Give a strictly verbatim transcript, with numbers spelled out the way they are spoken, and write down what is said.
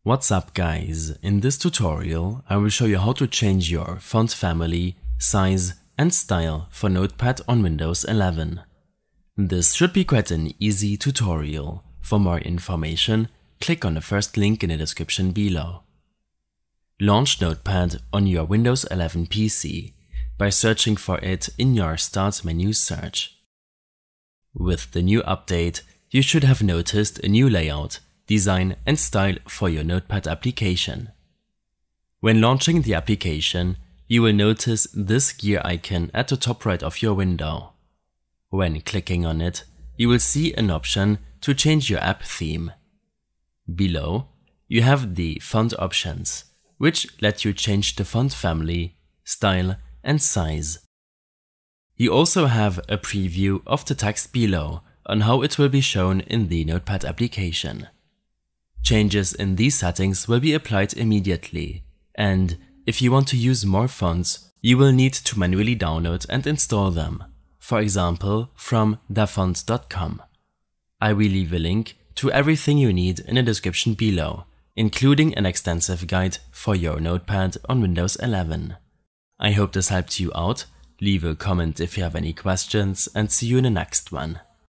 What's up guys, in this tutorial I will show you how to change your font family, size and style for Notepad on Windows eleven. This should be quite an easy tutorial. For more information, click on the first link in the description below. Launch Notepad on your Windows eleven P C by searching for it in your Start menu search. With the new update, you should have noticed a new layout, design and style for your Notepad application. When launching the application, you will notice this gear icon at the top right of your window. When clicking on it, you will see an option to change your app theme. Below, you have the font options, which let you change the font family, style and size. You also have a preview of the text below on how it will be shown in the Notepad application. Changes in these settings will be applied immediately, and if you want to use more fonts, you will need to manually download and install them, for example from dafont dot com. I will leave a link to everything you need in the description below, including an extensive guide for your Notepad on Windows eleven. I hope this helped you out. Leave a comment if you have any questions and see you in the next one.